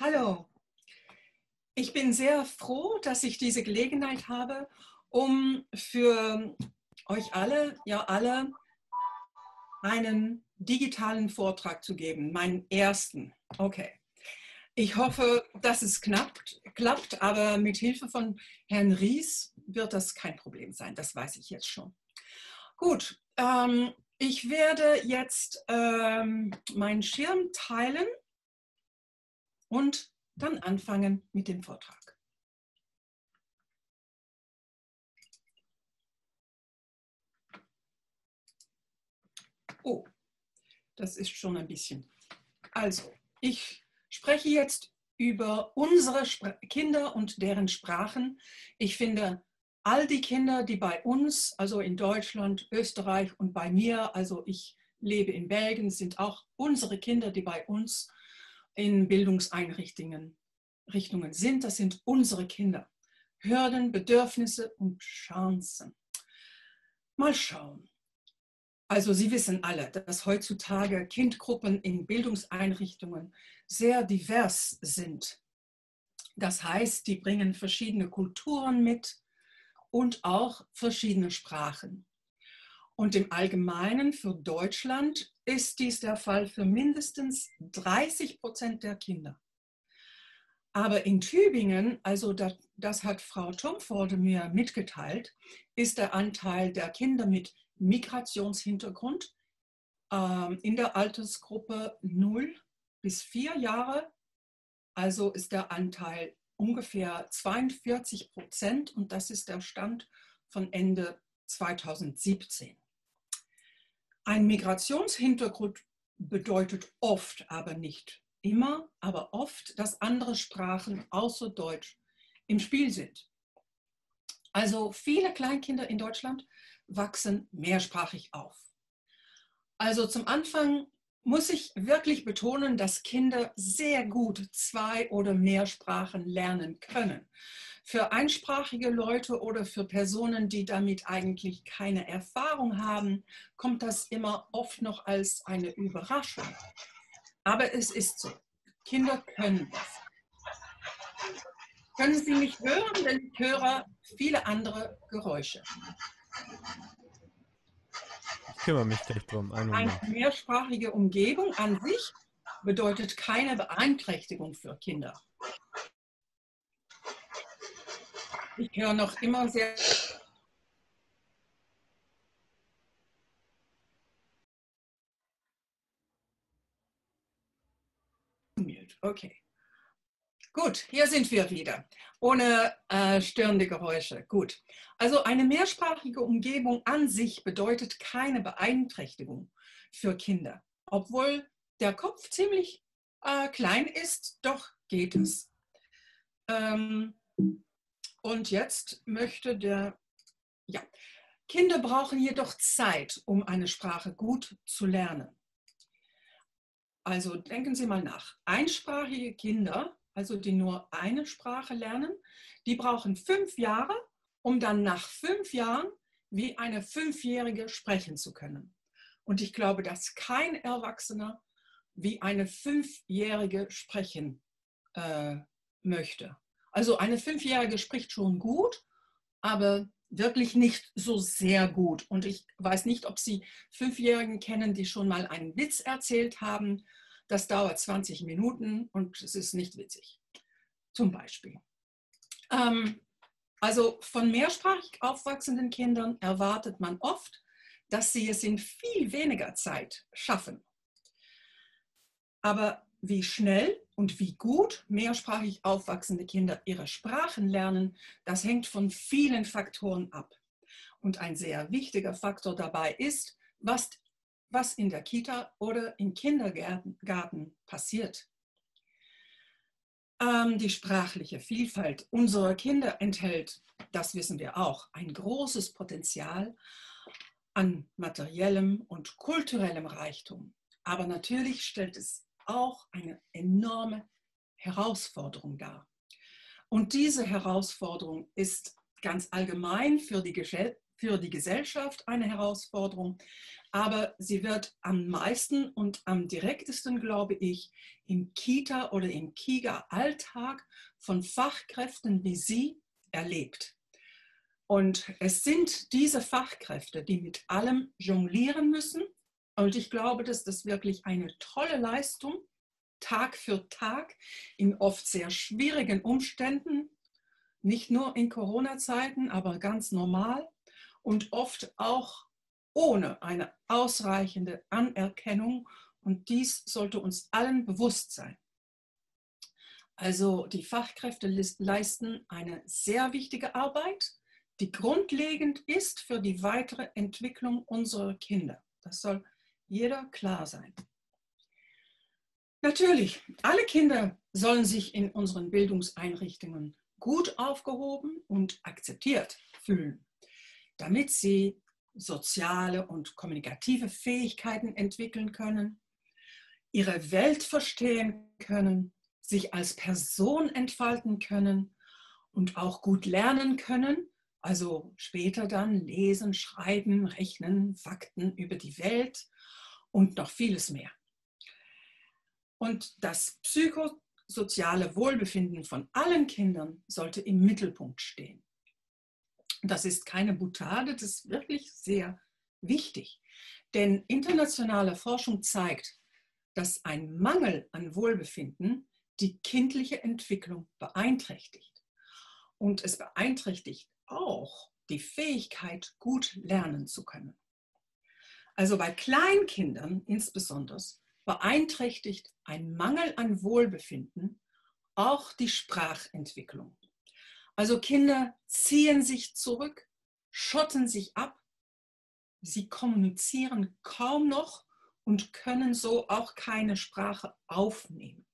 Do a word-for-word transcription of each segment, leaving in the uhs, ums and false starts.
Hallo, ich bin sehr froh, dass ich diese Gelegenheit habe, um für euch alle, ja alle, einen digitalen Vortrag zu geben, meinen ersten. Okay. Ich hoffe, dass es klappt, klappt, aber mit Hilfe von Herrn Ries wird das kein Problem sein, das weiß ich jetzt schon. Gut, ähm, ich werde jetzt ähm, meinen Schirm teilen und dann anfangen mit dem Vortrag. Oh, das ist schon ein bisschen. Also, ich spreche jetzt über unsere Spr- Kinder und deren Sprachen. Ich finde, all die Kinder, die bei uns, also in Deutschland, Österreich und bei mir, also ich lebe in Belgien, sind auch unsere Kinder, die bei uns in Bildungseinrichtungen Richtungen sind. Das sind unsere Kinder. Hürden, Bedürfnisse und Chancen. Mal schauen. Also Sie wissen alle, dass heutzutage Kindgruppen in Bildungseinrichtungen sehr divers sind. Das heißt, die bringen verschiedene Kulturen mit und auch verschiedene Sprachen. Und im Allgemeinen für Deutschland ist dies der Fall für mindestens dreißig Prozent der Kinder. Aber in Tübingen, also das, das hat Frau Tumforde mir mitgeteilt, ist der Anteil der Kinder mit Migrationshintergrund ähm, in der Altersgruppe null bis vier Jahre, also ist der Anteil ungefähr zweiundvierzig Prozent und das ist der Stand von Ende zweitausendsiebzehn. Ein Migrationshintergrund bedeutet oft, aber nicht immer, aber oft, dass andere Sprachen außer Deutsch im Spiel sind. Also viele Kleinkinder in Deutschland wachsen mehrsprachig auf. Also zum Anfang muss ich wirklich betonen, dass Kinder sehr gut zwei oder mehr Sprachen lernen können. Für einsprachige Leute oder für Personen, die damit eigentlich keine Erfahrung haben, kommt das immer oft noch als eine Überraschung. Aber es ist so. Kinder können das. Können Sie mich hören? Denn ich höre viele andere Geräusche. Ich kümmere mich gleich drum. Einen Eine Moment. mehrsprachige Umgebung an sich bedeutet keine Beeinträchtigung für Kinder. Ich höre noch immer sehr. Okay. Gut, hier sind wir wieder. Ohne äh, störende Geräusche. Gut. Also eine mehrsprachige Umgebung an sich bedeutet keine Beeinträchtigung für Kinder. Obwohl der Kopf ziemlich äh, klein ist, doch geht es. Ähm, und jetzt möchte der, ja, Kinder brauchen jedoch Zeit, um eine Sprache gut zu lernen. Also denken Sie mal nach. Einsprachige Kinder, also die nur eine Sprache lernen, die brauchen fünf Jahre, um dann nach fünf Jahren wie eine Fünfjährige sprechen zu können. Und ich glaube, dass kein Erwachsener wie eine Fünfjährige sprechen äh, möchte. Also eine Fünfjährige spricht schon gut, aber wirklich nicht so sehr gut. Und ich weiß nicht, ob Sie Fünfjährigen kennen, die schon mal einen Witz erzählt haben. Das dauert zwanzig Minuten und es ist nicht witzig. Zum Beispiel. Ähm, also von mehrsprachig aufwachsenden Kindern erwartet man oft, dass sie es in viel weniger Zeit schaffen. Aber wie schnell und wie gut mehrsprachig aufwachsende Kinder ihre Sprachen lernen, das hängt von vielen Faktoren ab. Und ein sehr wichtiger Faktor dabei ist, was, was in der Kita oder im Kindergarten passiert. Ähm, die sprachliche Vielfalt unserer Kinder enthält, das wissen wir auch, ein großes Potenzial an materiellem und kulturellem Reichtum. Aber natürlich stellt es auch eine enorme Herausforderung dar. Und diese Herausforderung ist ganz allgemein für die, für die Gesellschaft eine Herausforderung, aber sie wird am meisten und am direktesten, glaube ich, im Kita- oder im Kiga-Alltag von Fachkräften wie Sie erlebt. Und es sind diese Fachkräfte, die mit allem jonglieren müssen. Und ich glaube, dass das wirklich eine tolle Leistung, Tag für Tag, in oft sehr schwierigen Umständen, nicht nur in Corona-Zeiten, aber ganz normal und oft auch ohne eine ausreichende Anerkennung. Und dies sollte uns allen bewusst sein. Also die Fachkräfte leisten eine sehr wichtige Arbeit, die grundlegend ist für die weitere Entwicklung unserer Kinder. Das soll jeder klar sein. Natürlich, alle Kinder sollen sich in unseren Bildungseinrichtungen gut aufgehoben und akzeptiert fühlen, damit sie soziale und kommunikative Fähigkeiten entwickeln können, ihre Welt verstehen können, sich als Person entfalten können und auch gut lernen können, also später dann lesen, schreiben, rechnen, Fakten über die Welt und noch vieles mehr. Und das psychosoziale Wohlbefinden von allen Kindern sollte im Mittelpunkt stehen. Das ist keine Boutade, das ist wirklich sehr wichtig. Denn internationale Forschung zeigt, dass ein Mangel an Wohlbefinden die kindliche Entwicklung beeinträchtigt. Und es beeinträchtigt auch die Fähigkeit, gut lernen zu können. Also bei Kleinkindern insbesondere beeinträchtigt ein Mangel an Wohlbefinden auch die Sprachentwicklung. Also Kinder ziehen sich zurück, schotten sich ab, sie kommunizieren kaum noch und können so auch keine Sprache aufnehmen.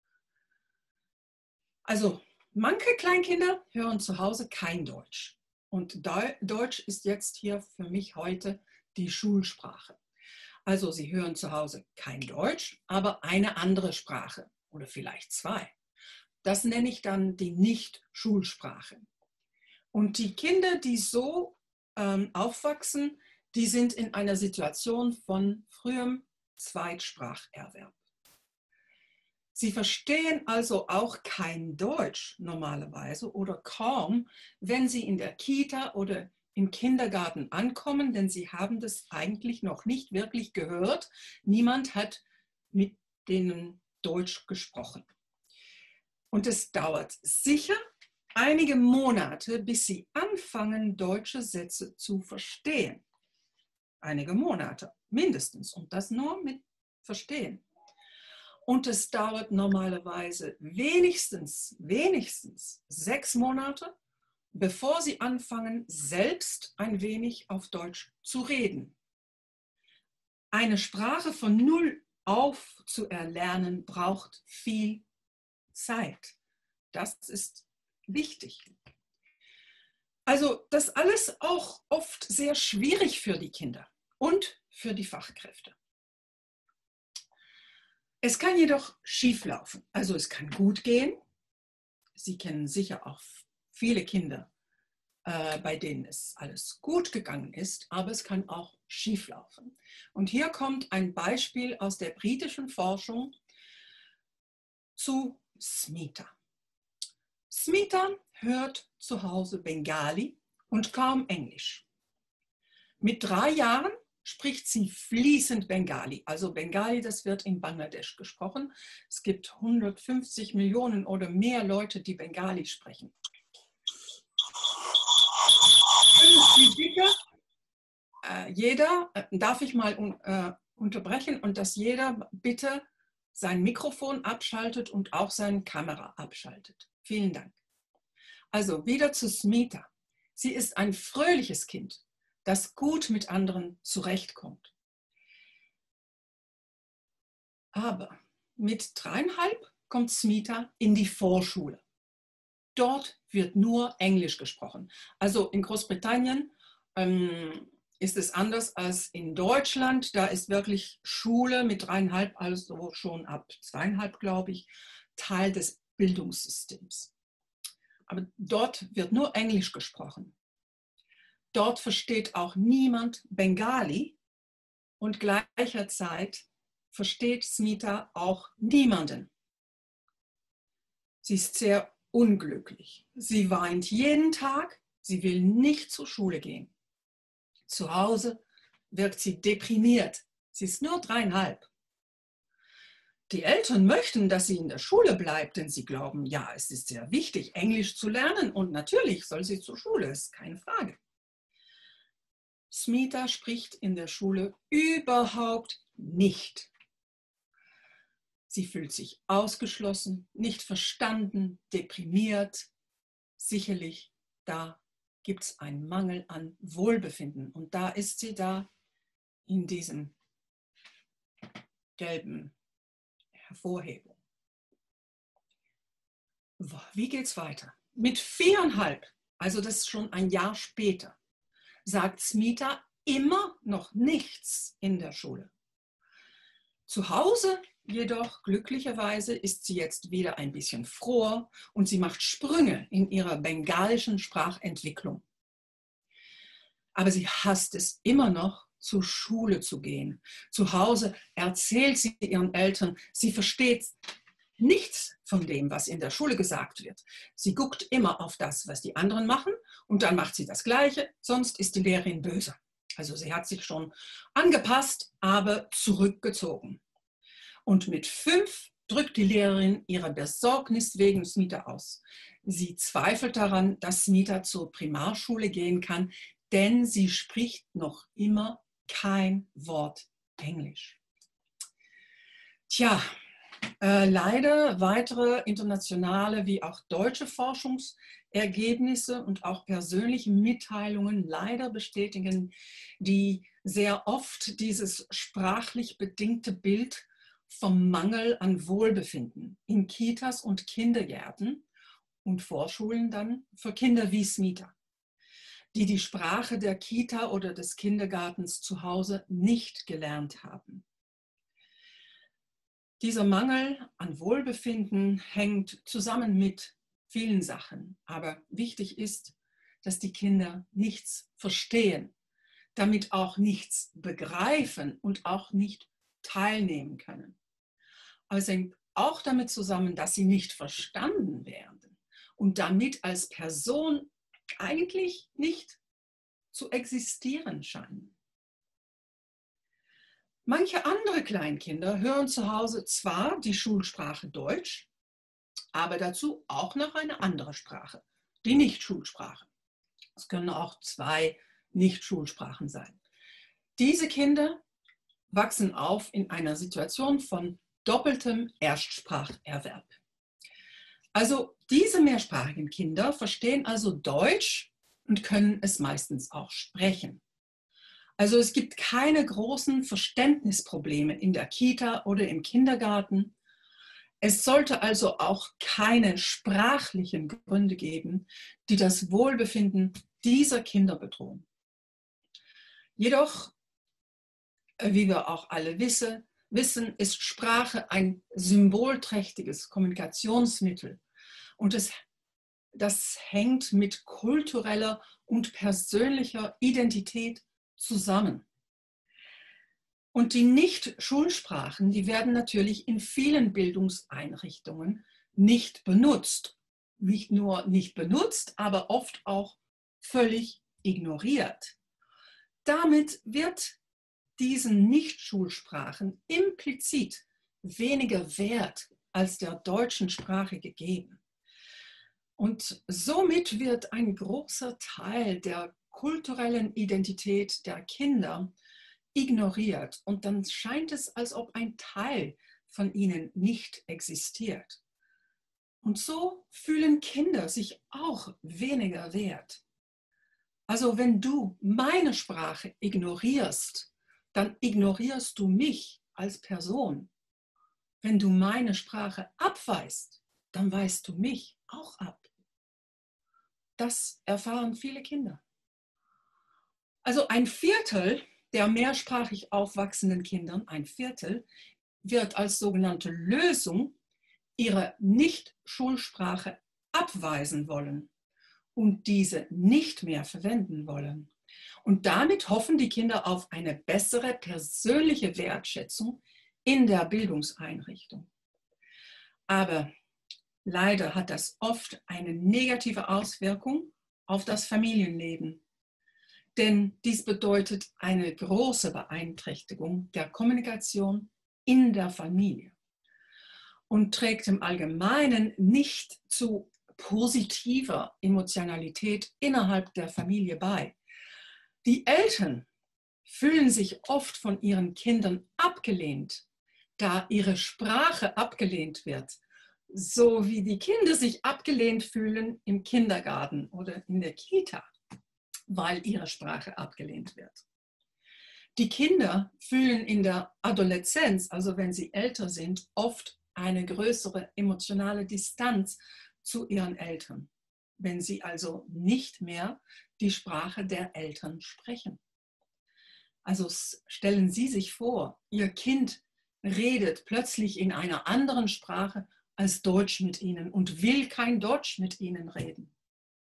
Also manche Kleinkinder hören zu Hause kein Deutsch. Und Deutsch ist jetzt hier für mich heute die Schulsprache. Also sie hören zu Hause kein Deutsch, aber eine andere Sprache oder vielleicht zwei. Das nenne ich dann die Nicht-Schulsprache. Und die Kinder, die so ähm, aufwachsen, die sind in einer Situation von frühem Zweitspracherwerb. Sie verstehen also auch kein Deutsch normalerweise oder kaum, wenn sie in der Kita oder im Kindergarten ankommen, denn sie haben das eigentlich noch nicht wirklich gehört. Niemand hat mit denen Deutsch gesprochen. Und es dauert sicher einige Monate, bis sie anfangen, deutsche Sätze zu verstehen. Einige Monate, mindestens. Und das nur mit Verstehen. Und es dauert normalerweise wenigstens, wenigstens sechs Monate, bevor sie anfangen, selbst ein wenig auf Deutsch zu reden. Eine Sprache von null auf zu erlernen, braucht viel Zeit. Das ist wichtig. Also das alles auch oft sehr schwierig für die Kinder und für die Fachkräfte. Es kann jedoch schief laufen. Also es kann gut gehen. Sie kennen sicher auch viele Kinder, äh, bei denen es alles gut gegangen ist, aber es kann auch schief laufen. Und hier kommt ein Beispiel aus der britischen Forschung zu Smita. Smita hört zu Hause Bengali und kaum Englisch. Mit drei Jahren spricht sie fließend Bengali. Also Bengali, das wird in Bangladesch gesprochen. Es gibt hundertfünfzig Millionen oder mehr Leute, die Bengali sprechen. Bitte, äh, jeder, äh, darf ich mal äh, unterbrechen und dass jeder bitte sein Mikrofon abschaltet und auch seine Kamera abschaltet. Vielen Dank. Also wieder zu Smita. Sie ist ein fröhliches Kind, das gut mit anderen zurechtkommt. Aber mit dreieinhalb kommt Smita in die Vorschule. Dort wird nur Englisch gesprochen. Also in Großbritannien ähm, ist es anders als in Deutschland. Da ist wirklich Schule mit dreieinhalb, also schon ab zweieinhalb, glaube ich, Teil des Bildungssystems. Aber dort wird nur Englisch gesprochen. Dort versteht auch niemand Bengali und gleicherzeit versteht Smita auch niemanden. Sie ist sehr unglücklich. Sie weint jeden Tag. Sie will nicht zur Schule gehen. Zu Hause wirkt sie deprimiert. Sie ist nur dreieinhalb. Die Eltern möchten, dass sie in der Schule bleibt, denn sie glauben, ja, es ist sehr wichtig, Englisch zu lernen und natürlich soll sie zur Schule, ist keine Frage. Smita spricht in der Schule überhaupt nicht. Sie fühlt sich ausgeschlossen, nicht verstanden, deprimiert. Sicherlich, da gibt es einen Mangel an Wohlbefinden und da ist sie da in diesem gelben Hervorhebung. Wie geht es weiter? Mit viereinhalb, also das ist schon ein Jahr später, sagt Smita immer noch nichts in der Schule. Zu Hause jedoch, glücklicherweise, ist sie jetzt wieder ein bisschen froher und sie macht Sprünge in ihrer bengalischen Sprachentwicklung. Aber sie hasst es immer noch, zur Schule zu gehen. Zu Hause erzählt sie ihren Eltern, sie versteht nichts von dem, was in der Schule gesagt wird. Sie guckt immer auf das, was die anderen machen und dann macht sie das Gleiche, sonst ist die Lehrerin böse. Also sie hat sich schon angepasst, aber zurückgezogen. Und mit fünf drückt die Lehrerin ihre Besorgnis wegen Smita aus. Sie zweifelt daran, dass Smita zur Primarschule gehen kann, denn sie spricht noch immer kein Wort Englisch. Tja, äh, leider weitere internationale wie auch deutsche Forschungsergebnisse und auch persönliche Mitteilungen leider bestätigen, die sehr oft dieses sprachlich bedingte Bild vom Mangel an Wohlbefinden in Kitas und Kindergärten und Vorschulen dann für Kinder wie Smita, die die Sprache der Kita oder des Kindergartens zu Hause nicht gelernt haben. Dieser Mangel an Wohlbefinden hängt zusammen mit vielen Sachen, aber wichtig ist, dass die Kinder nichts verstehen, damit auch nichts begreifen und auch nicht teilnehmen können. Aber es hängt auch damit zusammen, dass sie nicht verstanden werden und damit als Person eigentlich nicht zu existieren scheinen. Manche andere Kleinkinder hören zu Hause zwar die Schulsprache Deutsch, aber dazu auch noch eine andere Sprache, die Nicht-Schulsprache. Es können auch zwei Nicht-Schulsprachen sein. Diese Kinder wachsen auf in einer Situation von doppeltem Erstspracherwerb. Also diese mehrsprachigen Kinder verstehen also Deutsch und können es meistens auch sprechen. Also es gibt keine großen Verständnisprobleme in der Kita oder im Kindergarten. Es sollte also auch keine sprachlichen Gründe geben, die das Wohlbefinden dieser Kinder bedrohen. Jedoch, wie wir auch alle wissen, wissen, ist Sprache ein symbolträchtiges Kommunikationsmittel und es, das hängt mit kultureller und persönlicher Identität zusammen. Und die Nicht-Schulsprachen, die werden natürlich in vielen Bildungseinrichtungen nicht benutzt. Nicht nur nicht benutzt, aber oft auch völlig ignoriert. Damit wird diesen Nicht-Schulsprachen implizit weniger Wert als der deutschen Sprache gegeben. Und somit wird ein großer Teil der kulturellen Identität der Kinder ignoriert und dann scheint es, als ob ein Teil von ihnen nicht existiert. Und so fühlen Kinder sich auch weniger wert. Also wenn du meine Sprache ignorierst, dann ignorierst du mich als Person. Wenn du meine Sprache abweist, dann weist du mich auch ab. Das erfahren viele Kinder. Also ein Viertel der mehrsprachig aufwachsenden Kindern, ein Viertel, wird als sogenannte Lösung ihre Nicht-Schulsprache abweisen wollen und diese nicht mehr verwenden wollen. Und damit hoffen die Kinder auf eine bessere persönliche Wertschätzung in der Bildungseinrichtung. Aber leider hat das oft eine negative Auswirkung auf das Familienleben. Denn dies bedeutet eine große Beeinträchtigung der Kommunikation in der Familie und trägt im Allgemeinen nicht zu positiver Emotionalität innerhalb der Familie bei. Die Eltern fühlen sich oft von ihren Kindern abgelehnt, da ihre Sprache abgelehnt wird, so wie die Kinder sich abgelehnt fühlen im Kindergarten oder in der Kita, weil ihre Sprache abgelehnt wird. Die Kinder fühlen in der Adoleszenz, also wenn sie älter sind, oft eine größere emotionale Distanz zu ihren Eltern, wenn sie also nicht mehr die Sprache der Eltern sprechen. Also stellen Sie sich vor, Ihr Kind redet plötzlich in einer anderen Sprache als Deutsch mit Ihnen und will kein Deutsch mit Ihnen reden.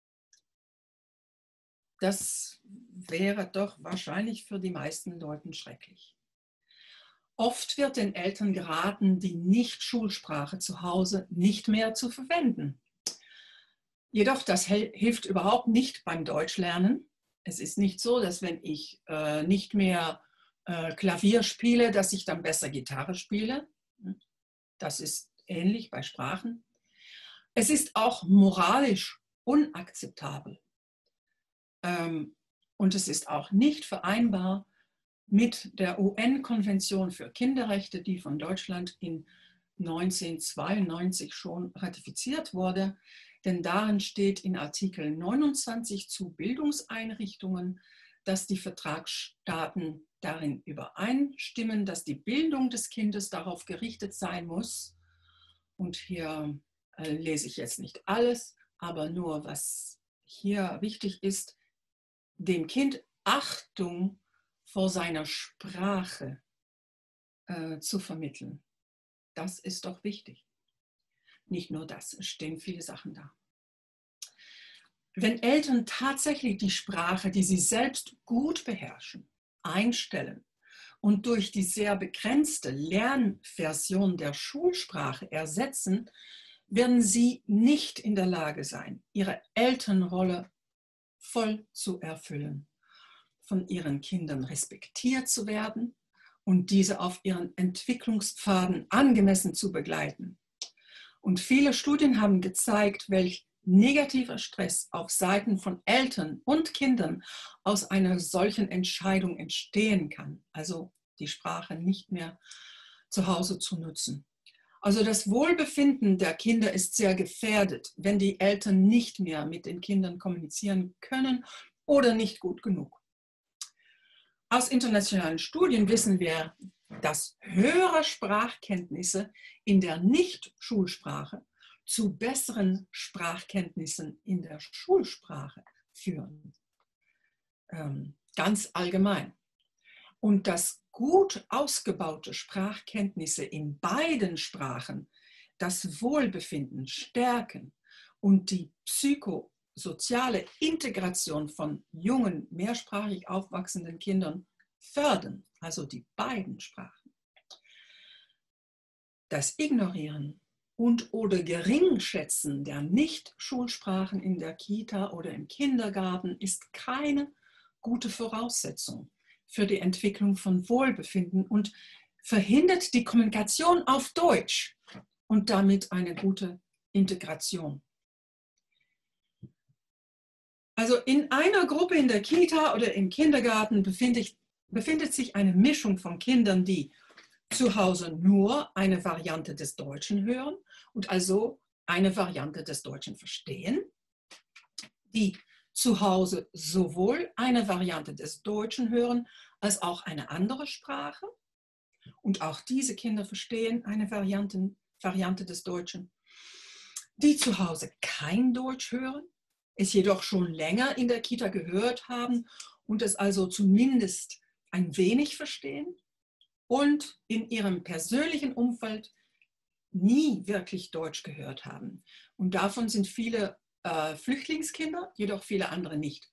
Das wäre doch wahrscheinlich für die meisten Leute schrecklich. Oft wird den Eltern geraten, die Nicht-Schulsprache zu Hause nicht mehr zu verwenden. Jedoch, das hilft überhaupt nicht beim Deutschlernen. Es ist nicht so, dass wenn ich äh, nicht mehr äh, Klavier spiele, dass ich dann besser Gitarre spiele. Das ist ähnlich bei Sprachen. Es ist auch moralisch unakzeptabel. Ähm, und es ist auch nicht vereinbar mit der U N-Konvention für Kinderrechte, die von Deutschland in neunzehnhundertzweiundneunzig schon ratifiziert wurde. Denn darin steht in Artikel neunundzwanzig zu Bildungseinrichtungen, dass die Vertragsstaaten darin übereinstimmen, dass die Bildung des Kindes darauf gerichtet sein muss. Und hier äh, lese ich jetzt nicht alles, aber nur, was hier wichtig ist, dem Kind Achtung vor seiner Sprache äh, zu vermitteln. Das ist doch wichtig. Nicht nur das, es stehen viele Sachen da. Wenn Eltern tatsächlich die Sprache, die sie selbst gut beherrschen, einstellen und durch die sehr begrenzte Lernversion der Schulsprache ersetzen, werden sie nicht in der Lage sein, ihre Elternrolle voll zu erfüllen, von ihren Kindern respektiert zu werden und diese auf ihren Entwicklungspfaden angemessen zu begleiten. Und viele Studien haben gezeigt, welch negativer Stress auf Seiten von Eltern und Kindern aus einer solchen Entscheidung entstehen kann, also die Sprache nicht mehr zu Hause zu nutzen. Also das Wohlbefinden der Kinder ist sehr gefährdet, wenn die Eltern nicht mehr mit den Kindern kommunizieren können oder nicht gut genug. Aus internationalen Studien wissen wir, dass höhere Sprachkenntnisse in der Nicht-Schulsprache zu besseren Sprachkenntnissen in der Schulsprache führen. Ähm, ganz allgemein. Und dass gut ausgebaute Sprachkenntnisse in beiden Sprachen das Wohlbefinden stärken und die psychosoziale Integration von jungen, mehrsprachig aufwachsenden Kindern fördern, also die beiden Sprachen. Das Ignorieren und oder Geringschätzen der Nicht-Schulsprachen in der Kita oder im Kindergarten ist keine gute Voraussetzung für die Entwicklung von Wohlbefinden und verhindert die Kommunikation auf Deutsch und damit eine gute Integration. Also in einer Gruppe in der Kita oder im Kindergarten befindet, befindet sich eine Mischung von Kindern, die zu Hause nur eine Variante des Deutschen hören und also eine Variante des Deutschen verstehen, die zu Hause sowohl eine Variante des Deutschen hören als auch eine andere Sprache. Und auch diese Kinder verstehen eine Variante, Variante des Deutschen. Die zu Hause kein Deutsch hören, es jedoch schon länger in der Kita gehört haben und es also zumindest ein wenig verstehen und in ihrem persönlichen Umfeld nie wirklich Deutsch gehört haben. Und davon sind viele äh, Flüchtlingskinder, jedoch viele andere nicht.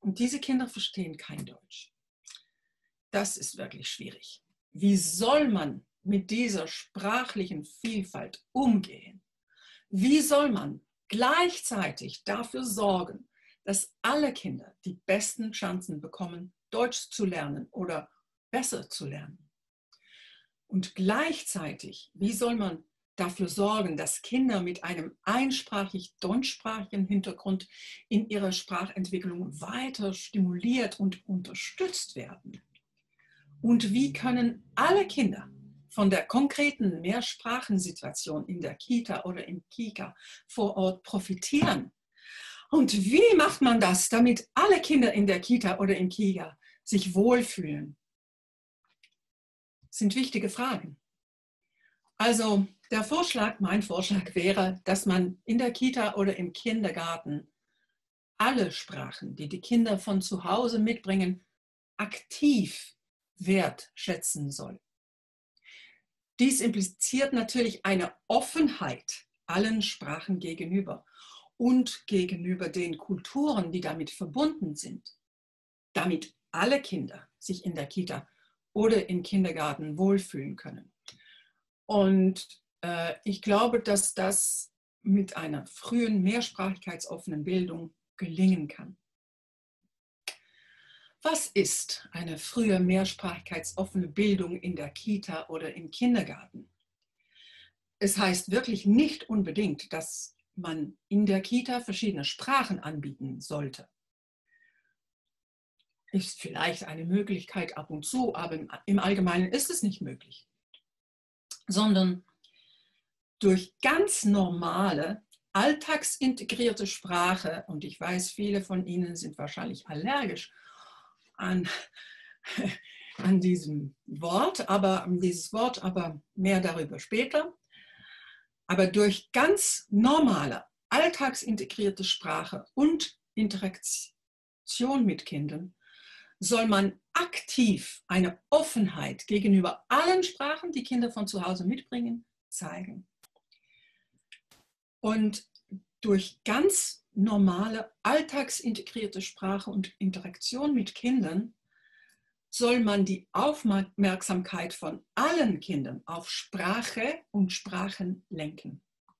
Und diese Kinder verstehen kein Deutsch. Das ist wirklich schwierig. Wie soll man mit dieser sprachlichen Vielfalt umgehen? Wie soll man gleichzeitig dafür sorgen, dass alle Kinder die besten Chancen bekommen, Deutsch zu lernen oder besser zu lernen? Und gleichzeitig, wie soll man dafür sorgen, dass Kinder mit einem einsprachig deutschsprachigen Hintergrund in ihrer Sprachentwicklung weiter stimuliert und unterstützt werden? Und wie können alle Kinder von der konkreten Mehrsprachensituation in der Kita oder im Kika vor Ort profitieren? Und wie macht man das, damit alle Kinder in der Kita oder im Kika sich wohlfühlen? Das sind wichtige Fragen. Also der Vorschlag, mein Vorschlag wäre, dass man in der Kita oder im Kindergarten alle Sprachen, die die Kinder von zu Hause mitbringen, aktiv wertschätzen soll. Dies impliziert natürlich eine Offenheit allen Sprachen gegenüber und gegenüber den Kulturen, die damit verbunden sind, damit alle Kinder sich in der Kita oder im Kindergarten wohlfühlen können. Und äh, ich glaube, dass das mit einer frühen mehrsprachigkeitsoffenen Bildung gelingen kann. Was ist eine frühe mehrsprachigkeitsoffene Bildung in der Kita oder im Kindergarten? Es heißt wirklich nicht unbedingt, dass man in der Kita verschiedene Sprachen anbieten sollte. Ist vielleicht eine Möglichkeit ab und zu, aber im Allgemeinen ist es nicht möglich. Sondern durch ganz normale, alltagsintegrierte Sprache, und ich weiß, viele von Ihnen sind wahrscheinlich allergisch an, an diesem Wort, aber dieses Wort, aber mehr darüber später. Aber durch ganz normale, alltagsintegrierte Sprache und Interaktion mit Kindern soll man aktiv eine Offenheit gegenüber allen Sprachen, die Kinder von zu Hause mitbringen, zeigen. Und durch ganz normale, alltagsintegrierte Sprache und Interaktion mit Kindern soll man die Aufmerksamkeit von allen Kindern auf Sprache und Sprachen lenken.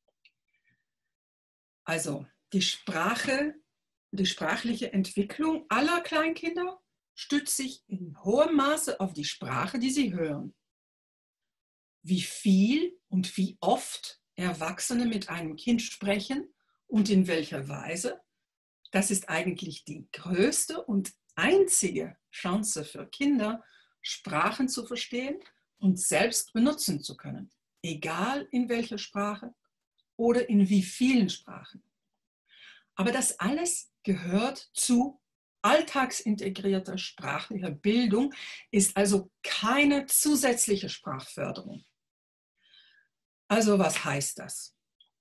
Also die Sprache, die sprachliche Entwicklung aller Kleinkinder stützt sich in hohem Maße auf die Sprache, die sie hören. Wie viel und wie oft Erwachsene mit einem Kind sprechen und in welcher Weise, das ist eigentlich die größte und einzige Chance für Kinder, Sprachen zu verstehen und selbst benutzen zu können, egal in welcher Sprache oder in wie vielen Sprachen. Aber das alles gehört zu alltagsintegrierter sprachlicher Bildung, ist also keine zusätzliche Sprachförderung. Also was heißt das?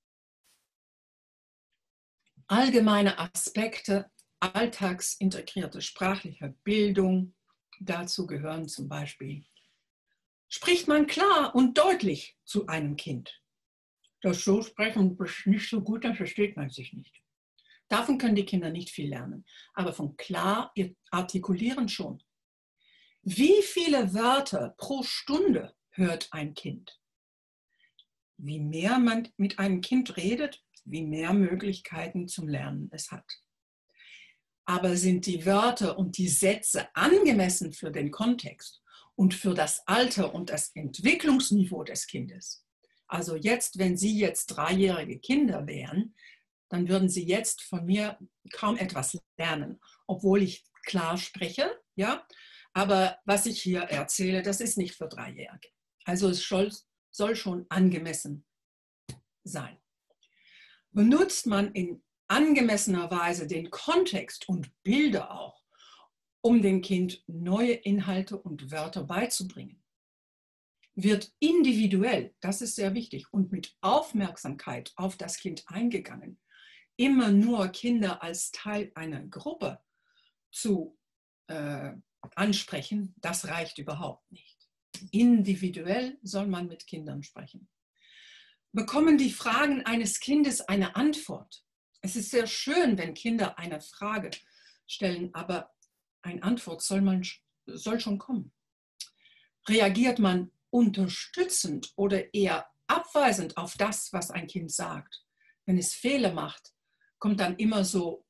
Allgemeine Aspekte alltagsintegrierter sprachlicher Bildung, dazu gehören zum Beispiel, spricht man klar und deutlich zu einem Kind? Das so sprechen ist nicht so gut, dann versteht man sich nicht. Davon können die Kinder nicht viel lernen, aber von klar artikulieren schon. Wie viele Wörter pro Stunde hört ein Kind? Wie mehr man mit einem Kind redet, wie mehr Möglichkeiten zum Lernen es hat. Aber sind die Wörter und die Sätze angemessen für den Kontext und für das Alter und das Entwicklungsniveau des Kindes? Also jetzt, wenn Sie jetzt dreijährige Kinder wären, dann würden Sie jetzt von mir kaum etwas lernen, obwohl ich klar spreche, ja. Aber was ich hier erzähle, das ist nicht für Dreijährige. Also es soll, soll schon angemessen sein. Benutzt man in angemessener Weise den Kontext und Bilder auch, um dem Kind neue Inhalte und Wörter beizubringen? Wird individuell, das ist sehr wichtig, und mit Aufmerksamkeit auf das Kind eingegangen, immer nur Kinder als Teil einer Gruppe zu äh, ansprechen, das reicht überhaupt nicht. Individuell soll man mit Kindern sprechen. Bekommen die Fragen eines Kindes eine Antwort? Es ist sehr schön, wenn Kinder eine Frage stellen, aber eine Antwort soll, man, soll schon kommen. Reagiert man unterstützend oder eher abweisend auf das, was ein Kind sagt? Wenn es Fehler macht, kommt dann immer so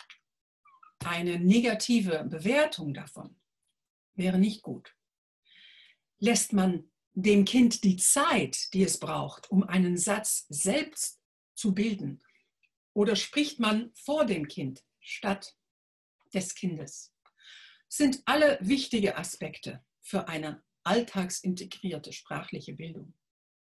eine negative Bewertung davon. Wäre nicht gut. Lässt man dem Kind die Zeit, die es braucht, um einen Satz selbst zu bilden? Oder spricht man vor dem Kind statt des Kindes? Sind alle wichtige Aspekte für eine alltagsintegrierte sprachliche Bildung.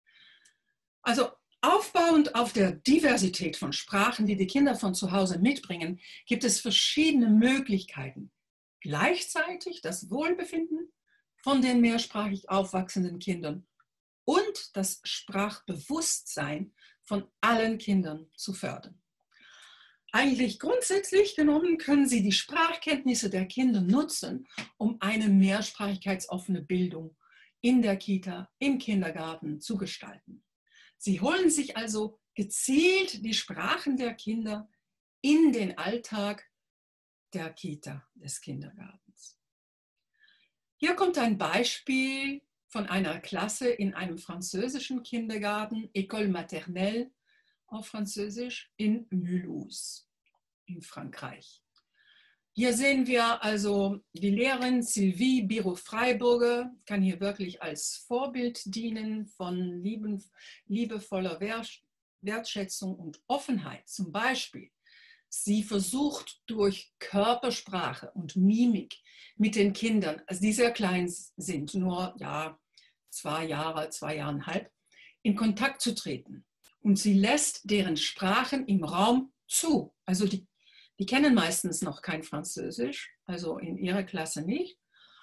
Also aufbauend auf der Diversität von Sprachen, die die Kinder von zu Hause mitbringen, gibt es verschiedene Möglichkeiten, gleichzeitig das Wohlbefinden von den mehrsprachig aufwachsenden Kindern und das Sprachbewusstsein von allen Kindern zu fördern. Eigentlich grundsätzlich genommen können Sie die Sprachkenntnisse der Kinder nutzen, um eine mehrsprachigkeitsoffene Bildung in der Kita, im Kindergarten zu gestalten. Sie holen sich also gezielt die Sprachen der Kinder in den Alltag der Kita, des Kindergartens. Hier kommt ein Beispiel von einer Klasse in einem französischen Kindergarten, École Maternelle auf Französisch, in Mulhouse in Frankreich. Hier sehen wir also die Lehrerin Sylvie Biro-Freiburger, kann hier wirklich als Vorbild dienen von lieben, liebevoller Wertschätzung und Offenheit. Zum Beispiel, sie versucht durch Körpersprache und Mimik mit den Kindern, also die sehr klein sind, nur ja, zwei Jahre, zwei Jahre und halb, in Kontakt zu treten. Und sie lässt deren Sprachen im Raum zu. Also die, die kennen meistens noch kein Französisch, also in ihrer Klasse nicht.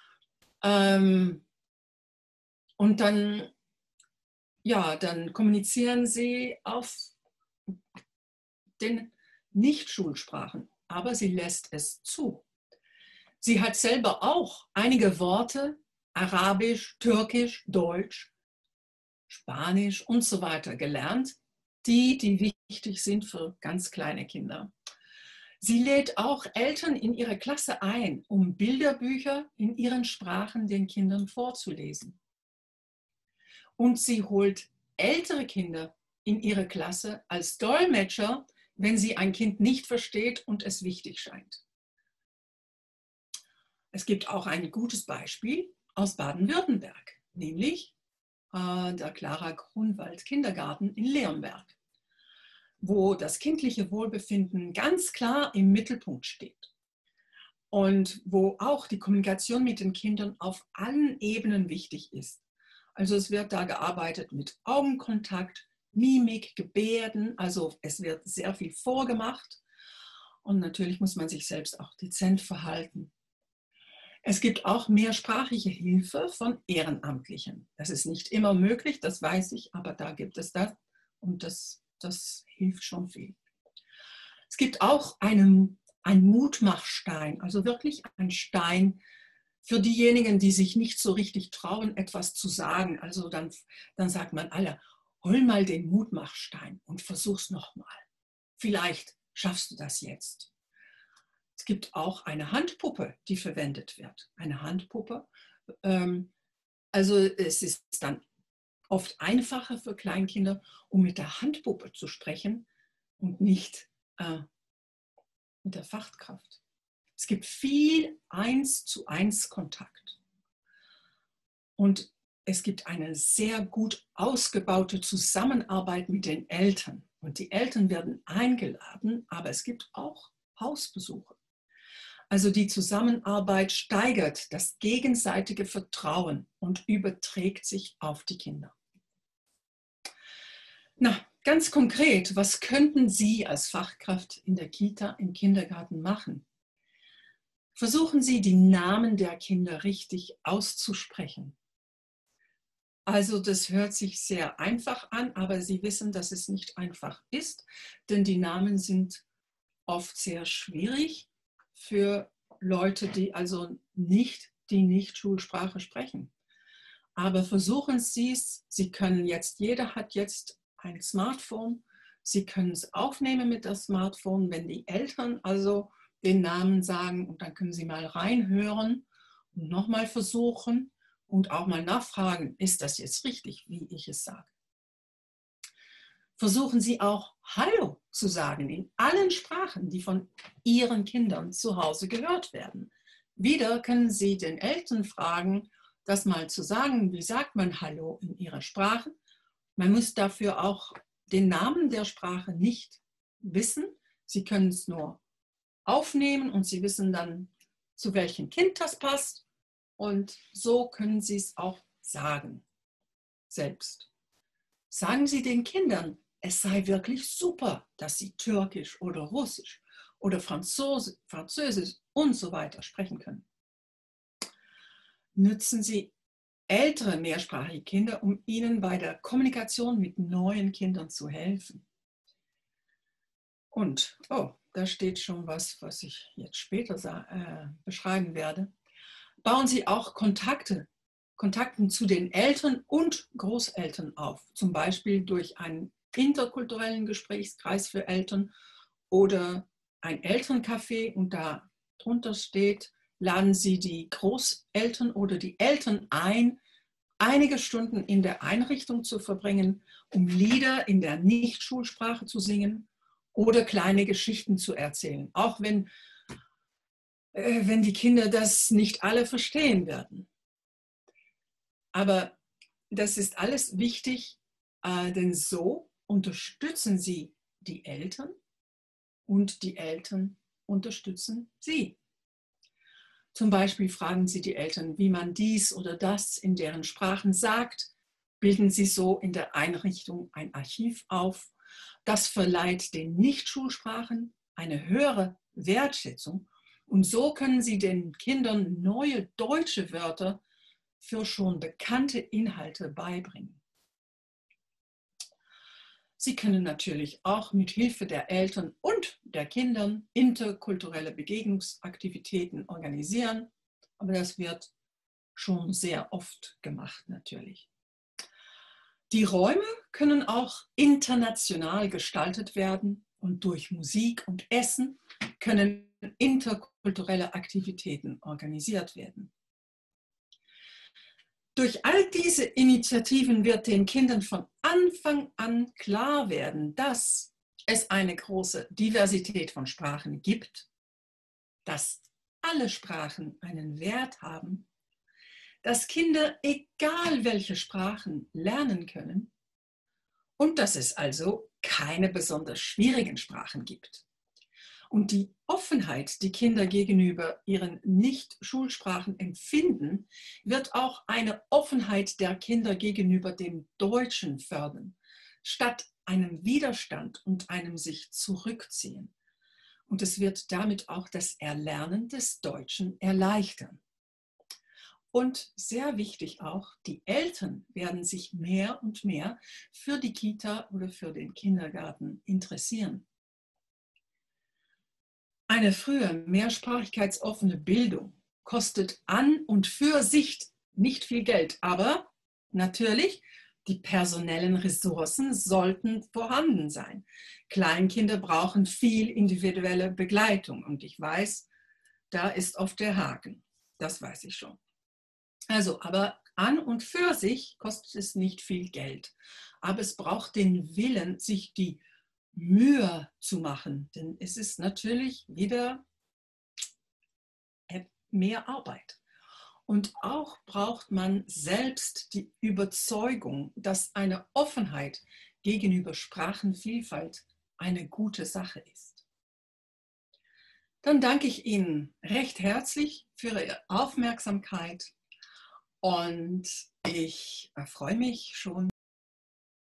Ähm, und dann, ja, dann kommunizieren sie auf den Nicht-Schulsprachen, aber sie lässt es zu. Sie hat selber auch einige Worte, Arabisch, Türkisch, Deutsch, Spanisch und so weiter gelernt, die, die wichtig sind für ganz kleine Kinder. Sie lädt auch Eltern in ihre Klasse ein, um Bilderbücher in ihren Sprachen den Kindern vorzulesen. Und sie holt ältere Kinder in ihre Klasse als Dolmetscher, wenn sie ein Kind nicht versteht und es wichtig scheint. Es gibt auch ein gutes Beispiel aus Baden-Württemberg, nämlich äh, der Clara Grunwald Kindergarten in Leonberg, wo das kindliche Wohlbefinden ganz klar im Mittelpunkt steht und wo auch die Kommunikation mit den Kindern auf allen Ebenen wichtig ist. Also es wird da gearbeitet mit Augenkontakt, Mimik, Gebärden, also es wird sehr viel vorgemacht und natürlich muss man sich selbst auch dezent verhalten. Es gibt auch mehrsprachige Hilfe von Ehrenamtlichen. Das ist nicht immer möglich, das weiß ich, aber da gibt es das und das, das hilft schon viel. Es gibt auch einen, einen Mutmachstein, also wirklich ein Stein für diejenigen, die sich nicht so richtig trauen, etwas zu sagen. Also dann, dann sagt man alle, hol mal den Mutmachstein und versuch's nochmal. Vielleicht schaffst du das jetzt. Es gibt auch eine Handpuppe, die verwendet wird. Eine Handpuppe. Ähm, also es ist dann oft einfacher für Kleinkinder, um mit der Handpuppe zu sprechen und nicht äh, mit der Fachkraft. Es gibt viel eins zu eins Kontakt. Und es gibt eine sehr gut ausgebaute Zusammenarbeit mit den Eltern. Und die Eltern werden eingeladen, aber es gibt auch Hausbesuche. Also die Zusammenarbeit steigert das gegenseitige Vertrauen und überträgt sich auf die Kinder. Na, ganz konkret, was könnten Sie als Fachkraft in der Kita, im Kindergarten machen? Versuchen Sie, die Namen der Kinder richtig auszusprechen. Also das hört sich sehr einfach an, aber Sie wissen, dass es nicht einfach ist, denn die Namen sind oft sehr schwierig für Leute, die also nicht die Nicht-Schulsprache sprechen. Aber versuchen Sie es, Sie können jetzt, jeder hat jetzt ein Smartphone, Sie können es aufnehmen mit dem Smartphone, wenn die Eltern also den Namen sagen und dann können Sie mal reinhören und nochmal versuchen und auch mal nachfragen, ist das jetzt richtig, wie ich es sage. Versuchen Sie auch Hallo zu sagen in allen Sprachen, die von Ihren Kindern zu Hause gehört werden. Wieder können Sie den Eltern fragen, das mal zu sagen, wie sagt man Hallo in Ihrer Sprache. Man muss dafür auch den Namen der Sprache nicht wissen. Sie können es nur aufnehmen und Sie wissen dann, zu welchem Kind das passt. Und so können Sie es auch sagen, selbst. Sagen Sie den Kindern, es sei wirklich super, dass Sie Türkisch oder Russisch oder Franzose, Französisch und so weiter sprechen können. Nützen Sie ältere mehrsprachige Kinder, um ihnen bei der Kommunikation mit neuen Kindern zu helfen. Und, oh, da steht schon was, was ich jetzt später äh, beschreiben werde. Bauen Sie auch Kontakte, Kontakten zu den Eltern und Großeltern auf, zum Beispiel durch einen interkulturellen Gesprächskreis für Eltern oder ein Elterncafé und da drunter steht, laden Sie die Großeltern oder die Eltern ein, einige Stunden in der Einrichtung zu verbringen, um Lieder in der Nicht-Schulsprache zu singen oder kleine Geschichten zu erzählen, auch wenn, äh, wenn die Kinder das nicht alle verstehen werden. Aber das ist alles wichtig, äh, denn so unterstützen Sie die Eltern und die Eltern unterstützen Sie. Zum Beispiel fragen Sie die Eltern, wie man dies oder das in deren Sprachen sagt. Bilden Sie so in der Einrichtung ein Archiv auf. Das verleiht den Nicht-Schulsprachen eine höhere Wertschätzung. Und so können Sie den Kindern neue deutsche Wörter für schon bekannte Inhalte beibringen. Sie können natürlich auch mit Hilfe der Eltern und der Kinder interkulturelle Begegnungsaktivitäten organisieren, aber das wird schon sehr oft gemacht natürlich. Die Räume können auch international gestaltet werden und durch Musik und Essen können interkulturelle Aktivitäten organisiert werden. Durch all diese Initiativen wird den Kindern von Anfang an klar werden, dass es eine große Diversität von Sprachen gibt, dass alle Sprachen einen Wert haben, dass Kinder egal welche Sprachen lernen können und dass es also keine besonders schwierigen Sprachen gibt. Und die Offenheit, die Kinder gegenüber ihren Nicht-Schulsprachen empfinden, wird auch eine Offenheit der Kinder gegenüber dem Deutschen fördern, statt einem Widerstand und einem sich zurückziehen. Und es wird damit auch das Erlernen des Deutschen erleichtern. Und sehr wichtig auch, die Eltern werden sich mehr und mehr für die Kita oder für den Kindergarten interessieren. Eine frühe mehrsprachigkeitsoffene Bildung kostet an und für sich nicht viel Geld, aber natürlich, die personellen Ressourcen sollten vorhanden sein. Kleinkinder brauchen viel individuelle Begleitung und ich weiß, da ist oft der Haken, das weiß ich schon. Also, aber an und für sich kostet es nicht viel Geld, aber es braucht den Willen, sich die Mühe zu machen, denn es ist natürlich wieder mehr Arbeit. Und auch braucht man selbst die Überzeugung, dass eine Offenheit gegenüber Sprachenvielfalt eine gute Sache ist. Dann danke ich Ihnen recht herzlich für Ihre Aufmerksamkeit und ich freue mich schon